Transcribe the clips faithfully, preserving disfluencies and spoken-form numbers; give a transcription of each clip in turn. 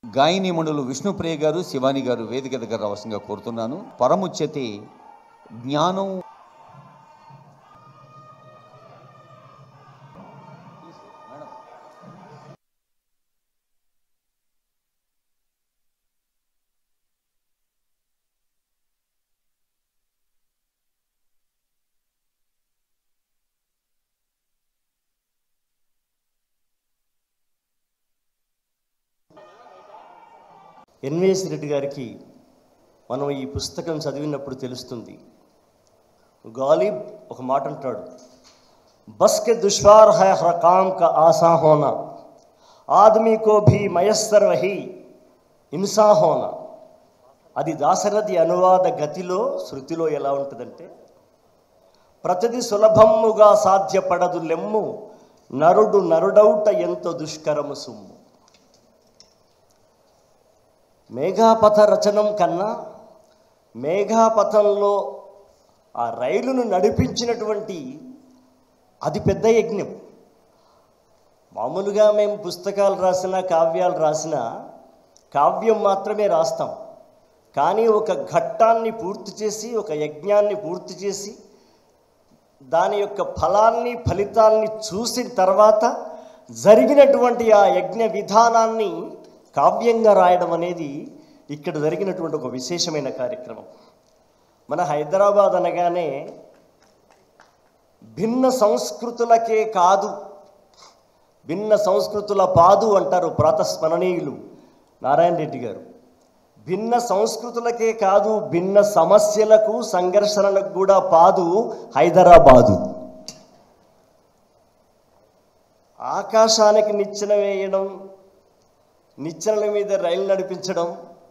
గాయనిమణులు విష్ణుప్రియ గారు, శివాని గారు వేదిక దగ్గర రావాల్సిందిగా కోరుతున్నాను. పరముచ్యతే జ్ఞానం. ఎన్విఎస్ రెడ్డి గారికి మనం ఈ పుస్తకం చదివినప్పుడు తెలుస్తుంది. గాలిబ్ ఒక మాట అంటాడు, బస్ కే దుష్వార్ హై హర్ కామ్ కా ఆసా హోనా, ఆదమీ కో భీ మయస్సర్ వహీ ఇన్సా హోనా. అది దాశరథి అనువాద గతిలో శృతిలో ఎలా ఉంటుందంటే, ప్రతిది సులభముగా సాధ్యపడదు లెమ్ము, నరుడు నరుడౌట ఎంతో దుష్కరము సుమ్ము. మేఘాపథ రచనం కన్నా మేఘాపథంలో ఆ రైలును నడిపించినటువంటి అది పెద్ద యజ్ఞం. మామూలుగా మేము పుస్తకాలు రాసినా కావ్యాలు రాసినా కావ్యం మాత్రమే రాస్తాం, కానీ ఒక ఘట్టాన్ని పూర్తి చేసి ఒక యజ్ఞాన్ని పూర్తి చేసి దాని యొక్క ఫలాన్ని ఫలితాన్ని చూసిన తర్వాత జరిగినటువంటి ఆ యజ్ఞ విధానాన్ని కావ్యంగా రాయడం అనేది ఇక్కడ జరిగినటువంటి ఒక విశేషమైన కార్యక్రమం. మన హైదరాబాద్ అనగానే భిన్న సంస్కృతులకే కాదు, భిన్న సంస్కృతుల పాదు అంటారు ప్రాతస్మరణీయులు నారాయణ రెడ్డి గారు. భిన్న సంస్కృతులకే కాదు, భిన్న సమస్యలకు సంఘర్షణలకు కూడా పాదు హైదరాబాదు. ఆకాశానికి నిచ్చెన వేయడం, నిచ్చెనల మీద రైలు నడిపించడం,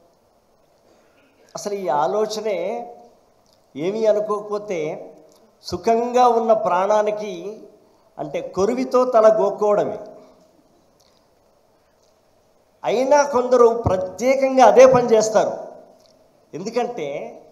అసలు ఈ ఆలోచనే ఏమీ అనుకోకపోతే సుఖంగా ఉన్న ప్రాణానికి అంటే కొరివితో తల గోక్కోవడమే. అయినా కొందరు ప్రత్యేకంగా అదే పని చేస్తారు. ఎందుకంటే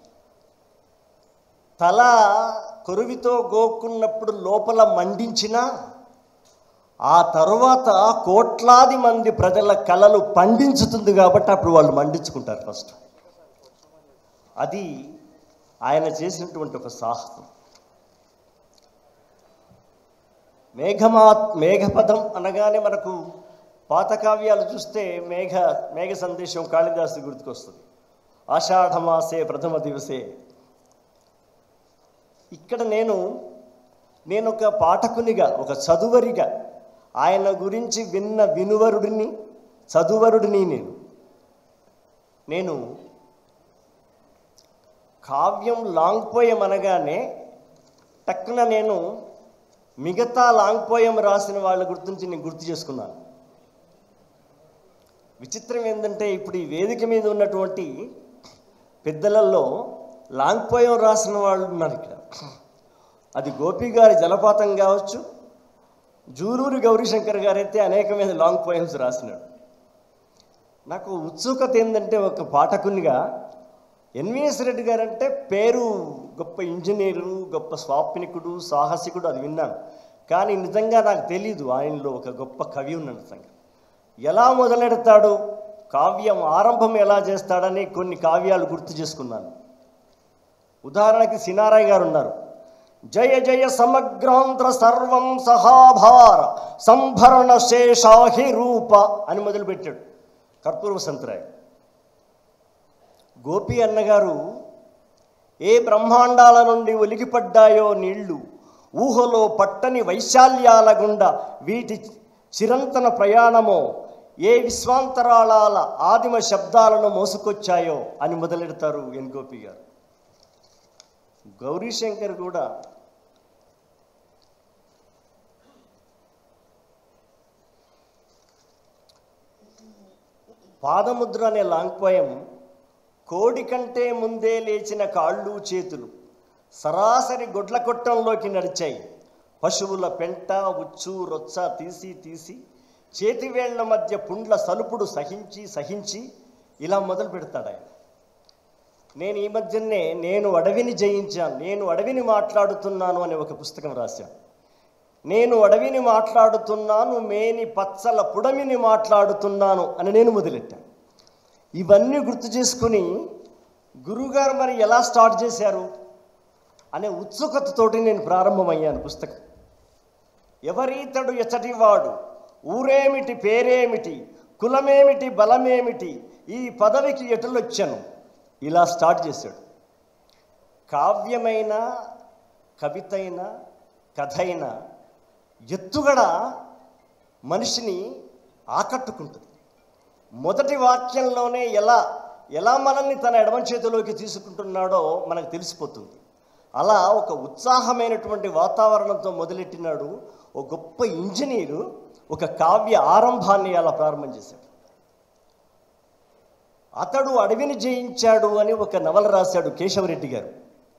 తల కొరివితో గోక్కున్నప్పుడు లోపల మండించినా ఆ తరువాత కోట్లాది మంది ప్రజల కళలు పండించుతుంది కాబట్టి అప్పుడు వాళ్ళు మండించుకుంటారు ఫస్ట్. అది ఆయన చేసినటువంటి ఒక సాహసం. మేఘమా మేఘపదం అనగానే మనకు పాత కావ్యాలు చూస్తే మేఘ మేఘ సందేశం కాళిదాసు గుర్తుకొస్తుంది. ఆషాఢమాసే ప్రథమ దివసే. ఇక్కడ నేను నేను ఒక పాఠకునిగా, ఒక చదువరిగా ఆయన గురించి విన్న వినువరుడిని, చదువరుడిని. నేను నేను కావ్యం లాంగ్ పోయం అనగానే టక్కున నేను మిగతా లాంగ్ పోయం రాసిన వాళ్ళ గురించి నేను గుర్తు చేసుకున్నాను. విచిత్రం ఏంటంటే ఇప్పుడు ఈ వేదిక మీద ఉన్నటువంటి పెద్దలలో లాంగ్ పోయం రాసిన వాళ్ళు ఉన్నారు ఇక్కడ. అది గోపి గారి జలపాతం కావచ్చు, జూలూరి గౌరీశంకర్ గారైతే అనేకమైన లాంగ్ పోయమ్స్ రాసినాడు. నాకు ఉత్సుకత ఏంటంటే ఒక పాఠకునిగా ఎన్విఎస్ రెడ్డి గారు అంటే పేరు గొప్ప ఇంజనీరు, గొప్ప స్వాప్నికుడు, సాహసికుడు, అది విన్నాను. కానీ నిజంగా నాకు తెలీదు ఆయనలో ఒక గొప్ప కవి ఉన్నాడు. నిజంగా ఎలా మొదలెడతాడు, కావ్యం ఆరంభం ఎలా చేస్తాడని కొన్ని కావ్యాలు గుర్తు చేసుకున్నాను. ఉదాహరణకి సినారాయ్ గారు ఉన్నారు. జయ జయ సమగ్రాంధ్ర సర్వం సహాభార సంభరణ శేషాహి రూప అని మొదలుపెట్టాడు కర్పూర వసంతరాయ్. గోపి అన్నగారు ఏ బ్రహ్మాండాల నుండి ఒలిగిపడ్డాయో నీళ్లు, ఊహలో పట్టని వైశాల్యాల గుండా వీటి చిరంతన ప్రయాణమో, ఏ విశ్వాంతరాళాల ఆదిమ శబ్దాలను మోసుకొచ్చాయో అని మొదలెడతారు ఎన్ గోపి గారు. గౌరీశంకర్ కూడా పాదముద్ర అనే లాంగ్ పోయం, కోడి కంటే ముందే లేచిన కాళ్ళు చేతులు సరాసరి గొడ్ల కొట్టంలోకి నడిచాయి. పశువుల పెంట ఉచ్చు రొచ్చ తీసి తీసి చేతివేళ్ల మధ్య పుండ్ల సలుపుడు సహించి సహించి ఇలా మొదలు పెడతాడు ఆయన. నేను ఈ మధ్యనే నేను అడవిని జయించాను, నేను అడవిని మాట్లాడుతున్నాను అనే ఒక పుస్తకం రాశాను. నేను అడవిని మాట్లాడుతున్నాను, మేని పచ్చల పుడమిని మాట్లాడుతున్నాను అని నేను మొదలెట్టాను. ఇవన్నీ గుర్తు చేసుకుని గురువుగారు మరి ఎలా స్టార్ట్ చేశారు అనే ఉత్సుకతతోటి నేను ప్రారంభమయ్యాను పుస్తకం. ఎవరీతడు ఎచ్చటివాడు, ఊరేమిటి పేరేమిటి, కులమేమిటి బలమేమిటి, ఈ పదవికి ఎటులొచ్చాను, ఇలా స్టార్ట్ చేశాడు. కావ్యమైన కవితైన కథైన ఎత్తుగడ మనిషిని ఆకట్టుకుంటుంది. మొదటి వాక్యంలోనే ఎలా ఎలా మనల్ని తన ఎడమ చేతిలోకి తీసుకుంటున్నాడో మనకు తెలిసిపోతుంది. అలా ఒక ఉత్సాహమైనటువంటి వాతావరణంతో మొదలెట్టినాడు. ఒక గొప్ప ఇంజనీరు ఒక కావ్య ఆరంభాన్ని అలా ప్రారంభం చేశాడు. అతడు అడవిని జయించాడు అని ఒక నవల రాశాడు కేశవరెడ్డి గారు.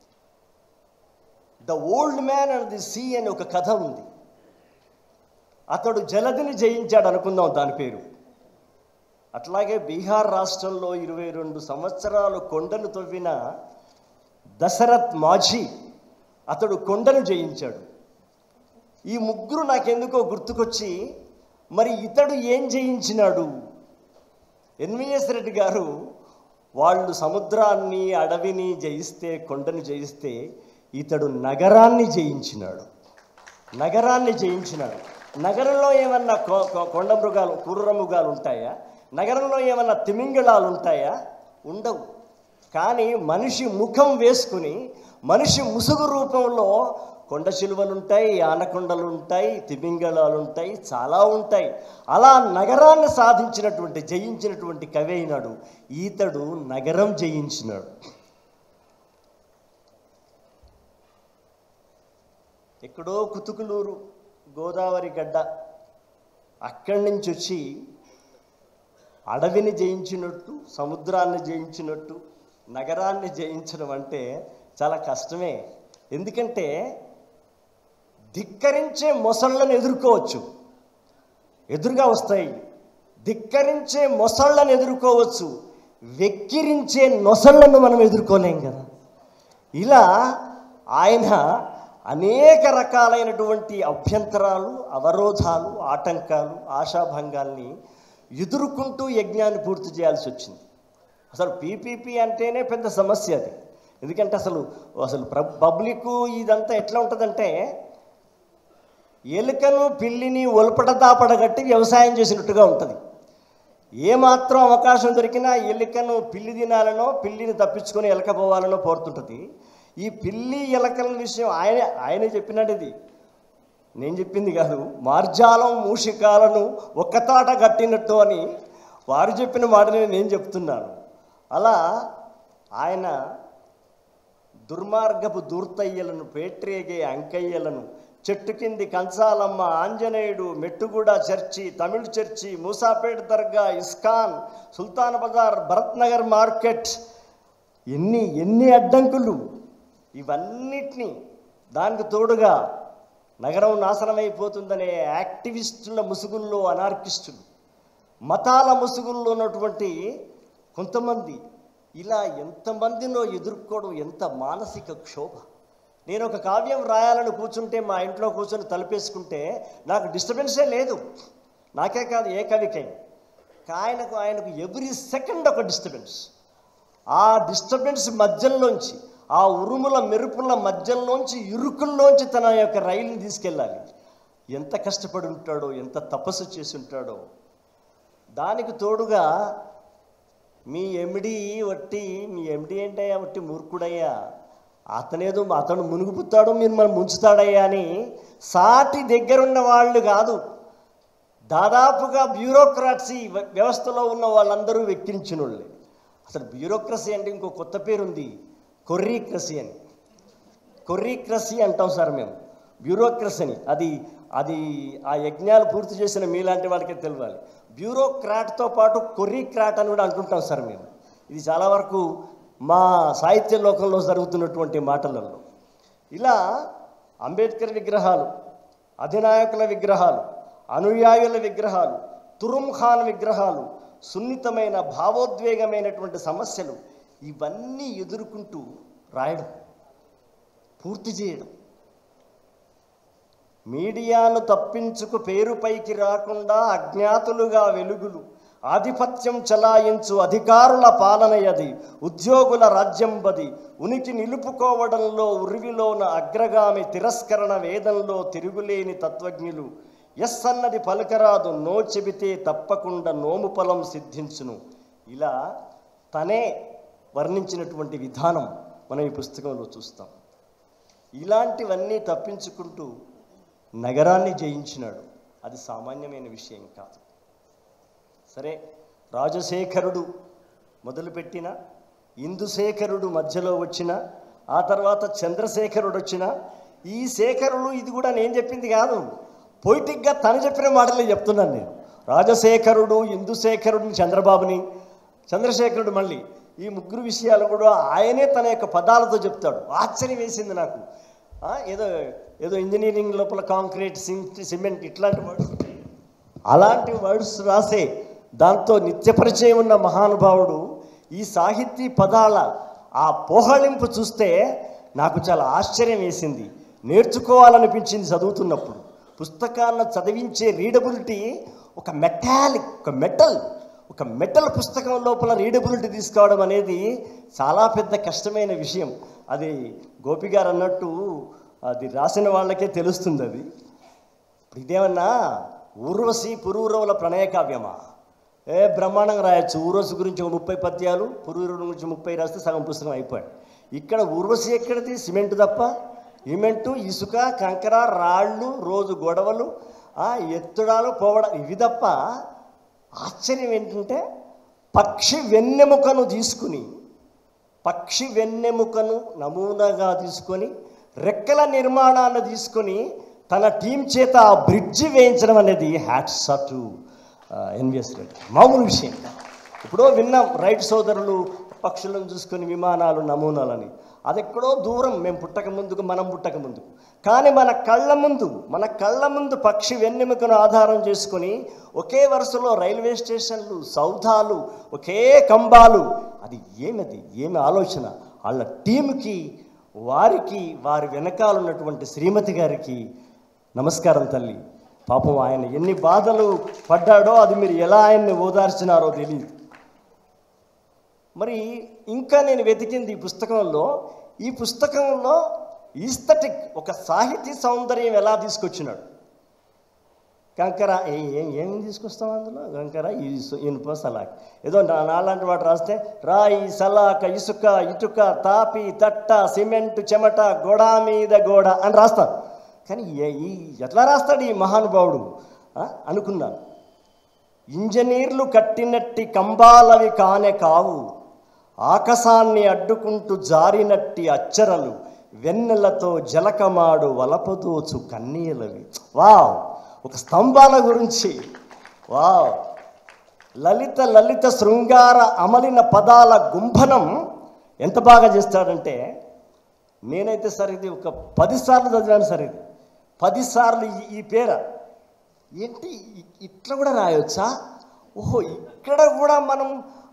The old man and the sea అని ఒక కథ ఉంది. అతడు జలధిని జయించాడు అనుకుందాం దాని పేరు. అట్లాగే బీహార్ రాష్ట్రంలో ఇరవై రెండు సంవత్సరాలు కొండను తవ్విన దశరథ్ మాఝీ అతడు కొండను జయించాడు. ఈ ముగ్గురు నాకెందుకో గుర్తుకొచ్చి, మరి ఇతడు ఏం జయించినాడు? ఎన్విఎస్ రెడ్డి గారు వాళ్ళు సముద్రాన్ని అడవిని జయిస్తే, కొండను జయిస్తే, ఇతడు నగరాన్ని జయించినాడు. నగరాన్ని జయించినాడు. నగరంలో ఏమన్నా కొండ మృగాలు క్రూర మృగాలు ఉంటాయా? నగరంలో ఏమన్నా తిమింగళాలు ఉంటాయా? ఉండవు. కానీ మనిషి ముఖం వేసుకుని మనిషి ముసుగు రూపంలో కొండ చిలువలు ఉంటాయి, ఆనకొండలు ఉంటాయి, తిమింగళాలు ఉంటాయి, చాలా ఉంటాయి. అలా నగరాన్ని సాధించినటువంటి జయించినటువంటి కవి అయినాడు. ఈతడు నగరం జయించినాడు. ఎక్కడో కుతుకులూరు గోదావరి గడ్డ, అక్కడి నుంచి వచ్చి అడవిని జయించినట్టు, సముద్రాన్ని జయించినట్టు, నగరాన్ని జయించడం అంటే చాలా కష్టమే. ఎందుకంటే ధిక్కరించే మొసళ్ళను ఎదుర్కోవచ్చు, ఎదురుగా వస్తాయి. ధిక్కరించే మొసళ్ళను ఎదుర్కోవచ్చు, వెక్కిరించే నొసళ్ళను మనం ఎదుర్కోలేం కదా. ఇలా ఆయన అనేక రకాలైనటువంటి అభ్యంతరాలు, అవరోధాలు, ఆటంకాలు, ఆశాభంగాల్ని ఎదుర్కొంటూ యజ్ఞాన్ని పూర్తి చేయాల్సి వచ్చింది. అసలు పీపీపీ అంటేనే పెద్ద సమస్య అది. ఎందుకంటే అసలు అసలు పబ్లిక్ ఇదంతా ఎట్లా ఉంటుందంటే, ఎలుకను పిల్లిని ఒలపడదాపడగట్టి వ్యవసాయం చేసినట్టుగా ఉంటుంది. ఏమాత్రం అవకాశం దొరికినా ఎలుకను పిల్లి తినాలనో, పిల్లిని తప్పించుకొని ఎలక పోవాలనో కోరుతుంటుంది. ఈ పిల్లి ఎలకల విషయం ఆయన ఆయనే చెప్పినట్టు, ఇది నేను చెప్పింది కాదు. మార్జాలం మూషికాలను ఒక్కతాట కట్టినట్టు అని వారు చెప్పిన మాటని నేను చెప్తున్నాను. అలా ఆయన దుర్మార్గపు దూర్తయ్యలను, పేట్రేగే అంకయ్యలను, చెట్టు కింది కంచాలమ్మ, ఆంజనేయుడు, Mettuguda church, Tamil church, Moosapet dargah, ISKCON, Sultan Bazar, Bharat Nagar market, ఎన్ని ఎన్ని అడ్డంకులు. ఇవన్నిటినీ దానికి తోడుగా నగరం నాశనమైపోతుందనే యాక్టివిస్టుల ముసుగుల్లో అనార్కిస్టులు, మతాల ముసుగుల్లో ఉన్నటువంటి కొంతమంది, ఇలా ఎంతమందినో ఎదుర్కోవడం ఎంత మానసిక క్షోభ. నేను ఒక కావ్యం రాయాలని కూర్చుంటే, మా ఇంట్లో కూర్చొని తలుపేసుకుంటే నాకు డిస్టర్బెన్సే లేదు. నాకే కాదు, ఏ కవికైనా. ఆయనకు ఆయనకు ఎవ్రీ సెకండ్ ఒక డిస్టర్బెన్స్. ఆ డిస్టర్బెన్స్ మధ్యలోంచి, ఆ ఉరుముల మెరుపుల మధ్యలోంచి, ఇరుకుల్లోంచి తన యొక్క రైలుని తీసుకెళ్ళాలి. ఎంత కష్టపడి ఉంటాడో, ఎంత తపస్సు చేసి ఉంటాడో. దానికి తోడుగా మీ ఎండి వట్టి, మీ ఎండి ఏంటయ్యా వట్టి మూర్ఖుడయ్యా, అతనేదో అతను మునుగుపుతాడు, మీరు మనం ముంచుతాడయ్యా అని సాటి దగ్గరున్న వాళ్ళు కాదు, దాదాపుగా బ్యూరోక్రాట్సీ వ్యవస్థలో ఉన్న వాళ్ళందరూ వెక్కిరించిన వాళ్ళే. అసలు బ్యూరోక్రసీ అంటే ఇంకో కొత్త పేరు ఉంది, కొర్రీక్రసీ అని. కొర్రీక్రసీ అంటాం సార్ మేము, బ్యూరోక్రసీ అని. అది అది ఆ యజ్ఞాలు పూర్తి చేసిన మీలాంటి వాళ్ళకే తెలియాలి. బ్యూరోక్రాట్తో పాటు కొర్రీక్రాట్ అని కూడా అంటుంటాం సార్ మేము. ఇది చాలా వరకు మా సాహిత్య లోకంలో జరుగుతున్నటువంటి మాటలలో. ఇలా అంబేద్కర్ విగ్రహాలు, అధినాయకుల విగ్రహాలు, అనుయాయుల విగ్రహాలు, తురుమ్ ఖాన్ విగ్రహాలు, సున్నితమైన భావోద్వేగమైనటువంటి సమస్యలు, ఇవన్నీ ఎదుర్కొంటూ రాయడం, పూర్తి చేయడం. మీడియాను తప్పించుకు పేరుపైకి రాకుండా అజ్ఞాతులుగా వెలుగులు, ఆధిపత్యం చలాయించు అధికారుల పాలనయది, ఉద్యోగుల రాజ్యంబది, ఉనికి నిలుపుకోవడంలో ఉరివిలోన అగ్రగామి, తిరస్కరణ వేదంలో తిరుగులేని తత్వజ్ఞులు, ఎస్ అన్నది పలకరాదు, నో చెబితే తప్పకుండా నోము ఫలం సిద్ధించును. ఇలా తనే వర్ణించినటువంటి విధానం మనం ఈ పుస్తకంలో చూస్తాం. ఇలాంటివన్నీ తప్పించుకుంటూ నగరాన్ని జయించినాడు. అది సామాన్యమైన విషయం కాదు. సరే, రాజశేఖరుడు మొదలుపెట్టిన, ఇందుశేఖరుడు మధ్యలో వచ్చిన, ఆ తర్వాత చంద్రశేఖరుడు వచ్చిన, ఈ శేఖరుడు ఇది కూడా నేను చెప్పింది కాదు, పొయిటిక్గా తను చెప్పిన మాటలే చెప్తున్నాను నేను. రాజశేఖరుడు, ఇందుశేఖరుడిని, చంద్రబాబుని, చంద్రశేఖరుడు మళ్ళీ, ఈ ముగ్గురు విషయాలు కూడా ఆయనే తన యొక్క పదాలతో చెప్తాడు. ఆశ్చర్యం వేసింది నాకు. ఏదో ఏదో ఇంజనీరింగ్ లోపల కాంక్రీట్, సిమెంట్ ఇట్లాంటి వర్డ్స్, అలాంటి వర్డ్స్ రాసే దాంతో నిత్య పరిచయం ఉన్న మహానుభావుడు ఈ సాహితీ పదాల ఆ పోహళింపు చూస్తే నాకు చాలా ఆశ్చర్యం వేసింది. నేర్చుకోవాలనిపించింది చదువుతున్నప్పుడు. పుస్తకాలను చదివించే రీడబిలిటీ ఒక మెటాలిక్, ఒక మెటల్ ఒక మెటల్ పుస్తకం లోపల రీడబిలిటీ తీసుకోవడం అనేది చాలా పెద్ద కష్టమైన విషయం. అది గోపి గారు అన్నట్టు అది రాసిన వాళ్ళకే తెలుస్తుంది. అది ఇప్పుడు ఇదేమన్నా ఊర్వశి పురూరవుల ప్రణయ కావ్యమా? ఏ బ్రహ్మాండంగా రాయొచ్చు. ఊర్వశి గురించి ఒక ముప్పై పద్యాలు, పురూరవుల గురించి ముప్పై రాస్తే సగం పుస్తకం అయిపోయాడు. ఇక్కడ ఊర్వశి ఎక్కడిది? సిమెంట్ తప్ప. సిమెంటు, ఇసుక, కంకర, రాళ్ళు, రోజు గొడవలు, ఎత్తుడాలు, పోవడం, ఇవి తప్ప. ఆశ్చర్యం ఏంటంటే పక్షి వెన్నెముకను తీసుకుని పక్షి వెన్నెముకను నమూనాగా తీసుకొని రెక్కల నిర్మాణాన్ని తీసుకొని తన టీం చేత ఆ బ్రిడ్జి వేయించడం అనేది hats off to NVS Reddy. మామూలు విషయం. ఇప్పుడో విన్నాం రైట్ సోదరులు పక్షులను చూసుకొని విమానాలు నమూనాలని. అది ఎక్కడో దూరం, మేము పుట్టక ముందుకు, మనం పుట్టక ముందుకు. కానీ మన కళ్ళ ముందు మన కళ్ళ ముందు పక్షి వెన్నెముకను ఆధారం చేసుకొని ఒకే వరుసలో రైల్వే స్టేషన్లు, సౌధాలు, ఒకే కంబాలు. అది ఏమది? ఏమి ఆలోచన? వాళ్ళ టీంకి, వారికి, వారి వెనకాల ఉన్నటువంటి శ్రీమతి గారికి నమస్కారం తల్లి. పాపం ఆయన ఎన్ని బాధలు పడ్డాడో అది మీరు ఎలా ఆయన్ని ఓదార్చినారో తెలియదు. మరి ఇంకా నేను వెతికింది ఈ పుస్తకంలో, ఈ పుస్తకంలో ఈస్థెటిక్, ఒక సాహితీ సౌందర్యం ఎలా తీసుకొచ్చినాడు. కంకర ఏం తీసుకొస్తాం అందులో? కంకర, ఇనుప, సలాక, ఏదో నాలాంటి వాడు రాస్తే రాయి, సలాక, ఇసుక, ఇటుక, తాపి, తట్ట, సిమెంట్, చెమట, గోడ మీద గోడ అని రాస్తాను. కానీ ఈ ఎట్లా రాస్తాడు ఈ మహానుభావుడు అనుకున్నాను. ఇంజనీర్లు కట్టినట్టి కంబాలవి కానే కావు, ఆకాశాన్ని అడ్డుకుంటూ జారినట్టి అచ్చరలు, వెన్నెలతో జలకమాడు వలపదోచు కన్నీలవి. వావ్! ఒక స్తంభాల గురించి. వావ్! లలిత లలిత శృంగార అమలిన పదాల గుంభనం ఎంత బాగా చేస్తాడంటే, నేనైతే సరే ఇది ఒక పదిసార్లు చదివాను. సరే ఇది పదిసార్లు ఈ పేర ఏంటి ఇట్లా కూడా రాయొచ్చా? ఓహో, ఇక్కడ కూడా మనం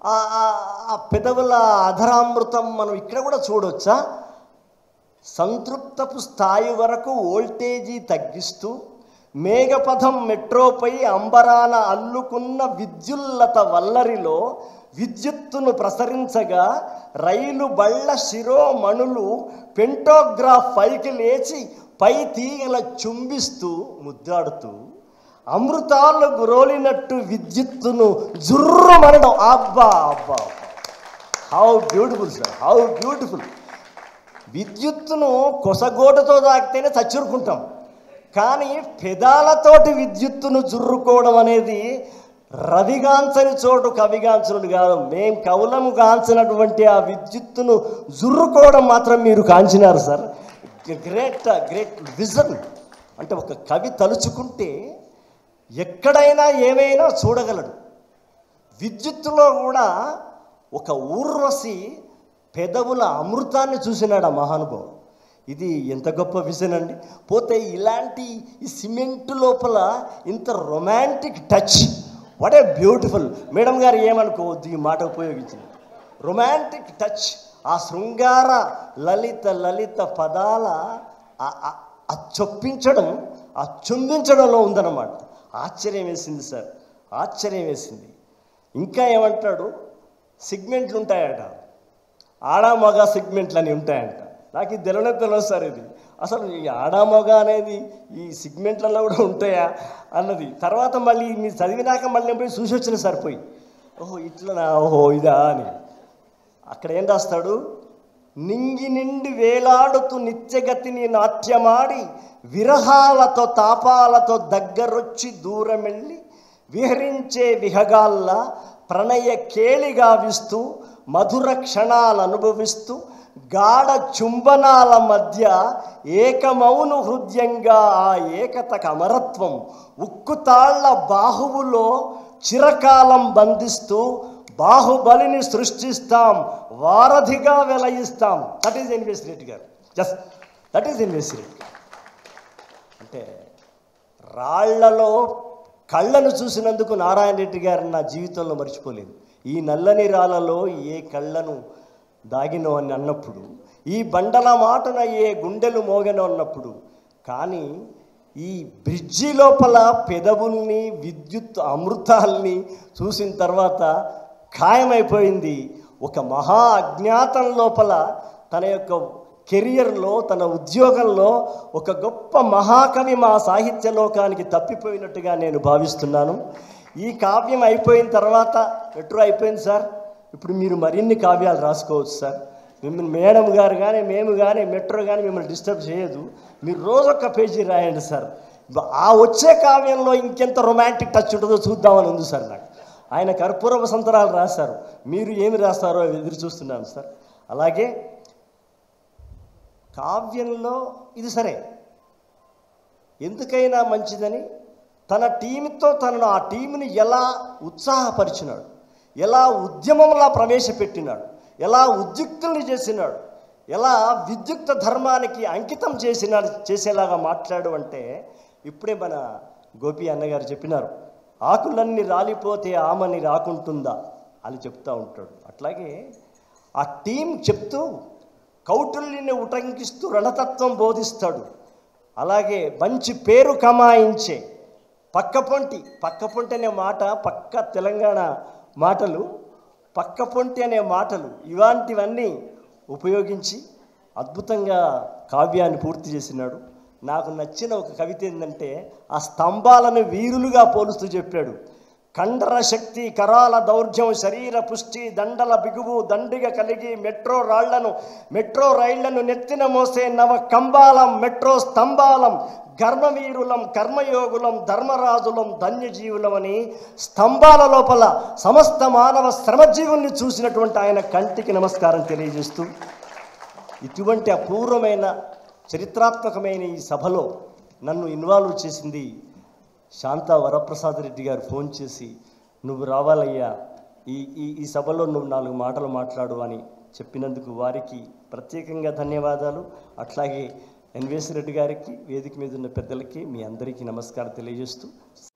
ఆ పెదవుల అధరామృతం మనం ఇక్కడ కూడా చూడొచ్చా? సంతృప్తపు స్థాయి వరకు వోల్టేజీ తగ్గిస్తూ మేఘపథం మెట్రోపై అంబరాన అల్లుకున్న విద్యుల్లత వల్లరిలో విద్యుత్తును ప్రసరించగా రైలు బళ్ళ శిరోమణులు పెంటోగ్రాఫ్ పైకి లేచి పై తీగల చుంబిస్తూ ముద్దాడుతూ అమృతాలు గురోలినట్టు విద్యుత్తును జుర్రుమనడం. అబ్బా అబ్బా, how beautiful sir, how beautiful. విద్యుత్తును కొసగోటతో తాకితేనే చచ్చురుకుంటాం, కానీ పెదాలతోటి విద్యుత్తును జుర్రుకోవడం అనేది రవిగాంచని చోటు కవిగాంచనుడు కాదు. మేం కవులము కాంచినటువంటి ఆ విద్యుత్తును జుర్రుకోవడం మాత్రం మీరు కాంచినారు సార్. Great great vision. అంటే ఒక కవి తలుచుకుంటే ఎక్కడైనా ఏమైనా చూడగలడు. విద్యుత్తులో కూడా ఒక ఊర్వశి పెదవుల అమృతాన్ని చూసినాడు ఆ మహానుభావుడు. ఇది ఎంత గొప్ప విజన్ అండి. పోతే ఇలాంటి ఈ సిమెంట్ లోపల ఇంత romantic touch, what a beautiful. Madam గారు ఏమనుకోవద్దు ఈ మాట ఉపయోగించింది. రొమాంటిక్ టచ్, ఆ శృంగార లలిత లలిత పదాల ఆ చొప్పించడం, ఆ చుంబించడంలో ఉందన్నమాట. ఆశ్చర్యం వేసింది సార్, ఆశ్చర్యం వేసింది. ఇంకా ఏమంటాడు, సిగ్మెంట్లు ఉంటాయట, ఆడా మగ సిగ్మెంట్లు అని ఉంటాయంట. నాకు ఇది తెలియనే తెలియదు సార్. ఇది అసలు ఈ ఆడా మగ అనేది ఈ సిగ్మెంట్లలో కూడా ఉంటాయా అన్నది తర్వాత మళ్ళీ మీరు చదివినాక మళ్ళీ నేను పోయి చూసి వచ్చిన సార్ పోయి, ఓహో ఇట్లనా, ఓహో ఇదా అని. అక్కడ ఏం రాస్తాడు, నింగి నిండి వేలాడుతూ నిత్యగతిని నాట్యమాడి విరహాలతో తాపాలతో దగ్గరొచ్చి దూరమెళ్ళి విహరించే విహగాల్లా ప్రణయ కేళిగావిస్తూ మధుర క్షణాలు అనుభవిస్తూ గాఢ చుంబనాల మధ్య ఏకమౌను హృదయంగా ఆ ఏకతకు అమరత్వం ఉక్కుతాళ్ల బాహువులో చిరకాలం బంధిస్తూ బాహుబలిని సృష్టిస్తాం, వారధిగా వెలయిస్తాం. దట్ ఈజ్ ఎన్విఎస్ రెడ్డి గారు. Just that is NVS Reddy గారు. అంటే రాళ్లలో కళ్ళను చూసినందుకు నారాయణ రెడ్డి గారు నా జీవితంలో మర్చిపోలేదు. ఈ నల్లని రాళ్ళలో ఏ కళ్ళను దాగినో అని అన్నప్పుడు, ఈ బండల మాటన ఏ గుండెలు మోగనో అన్నప్పుడు, కానీ ఈ బ్రిడ్జి లోపల పెదవుల్ని విద్యుత్ అమృతాల్ని చూసిన తర్వాత ఖాయమైపోయింది. ఒక మహా అజ్ఞాతం లోపల తన యొక్క కెరియర్లో, తన ఉద్యోగంలో ఒక గొప్ప మహాకవి మా సాహిత్య లోకానికి తప్పిపోయినట్టుగా నేను భావిస్తున్నాను. ఈ కావ్యం అయిపోయిన తర్వాత, మెట్రో అయిపోయింది సార్, ఇప్పుడు మీరు మరిన్ని కావ్యాలు రాసుకోవచ్చు సార్. మిమ్మల్ని మేడం గారు కానీ మేము కానీ మెట్రో కానీ మిమ్మల్ని డిస్టర్బ్ చేయదు. మీరు రోజొక్క పేజీ రాయండి సార్. ఆ వచ్చే కావ్యంలో ఇంకెంత రొమాంటిక్ టచ్ ఉంటుందో చూద్దామని ఉంది సార్ నాకు. ఆయన కర్పూర వసంతరాలు రాశారు, మీరు ఏమి రాస్తారో ఎదురు చూస్తున్నాను సార్. అలాగే కావ్యంలో ఇది సరే, ఎందుకైనా మంచిదని తన టీంతో తనను ఆ టీంని ఎలా ఉత్సాహపరిచినాడు, ఎలా ఉద్యమంలా ప్రవేశపెట్టినాడు, ఎలా ఉద్యుక్తుల్ని చేసినాడు, ఎలా విద్యుక్త ధర్మానికి అంకితం చేసినాడు, చేసేలాగా మాట్లాడు అంటే ఇప్పుడే మన గోపి అన్నగారు చెప్పినారు, ఆకులన్నీ రాలిపోతే ఆమని రాకుంటుందా అని చెప్తూ ఉంటాడు. అట్లాగే ఆ టీం చెప్తూ కౌటుల్ని ఉటంకిస్తూ రణతత్వం బోధిస్తాడు. అలాగే మంచి పేరు కమాయించే పక్కపొంటి, పక్కపొంటి అనే మాట పక్క తెలంగాణ మాటలు, పక్కపొంటి అనే మాటలు ఇలాంటివన్నీ ఉపయోగించి అద్భుతంగా కావ్యాన్ని పూర్తి చేసినాడు. నాకు నచ్చిన ఒక కవిత ఏంటంటే, ఆ స్తంభాలను వీరులుగా పోలుస్తూ చెప్పాడు. కండర శక్తి, కరాల దౌర్ఘ్యం, శరీర పుష్టి, దండల బిగువు దండిగా కలిగి మెట్రో రాళ్లను మెట్రో రైళ్లను నెత్తిన మోసే నవ కంబాలం మెట్రో స్తంభాలం కర్మవీరులం కర్మయోగులం ధర్మరాజులం ధన్యజీవులమని స్తంభాల లోపల సమస్త మానవ శ్రమజీవుల్ని చూసినటువంటి ఆయన కంటికి నమస్కారం తెలియజేస్తూ, ఇటువంటి అపూర్వమైన చరిత్రాత్మకమైన ఈ సభలో నన్ను ఇన్వాల్వ్ చేసింది శాంతా వరప్రసాద్ రెడ్డి గారు ఫోన్ చేసి, నువ్వు రావాలయ్యా, ఈ ఈ ఈ సభలో నువ్వు నాలుగు మాటలు మాట్లాడు అని చెప్పినందుకు వారికి ప్రత్యేకంగా ధన్యవాదాలు. అట్లాగే ఎన్విఎస్ రెడ్డి గారికి, వేదిక మీద ఉన్న పెద్దలకి, మీ అందరికీ నమస్కారం తెలియజేస్తూ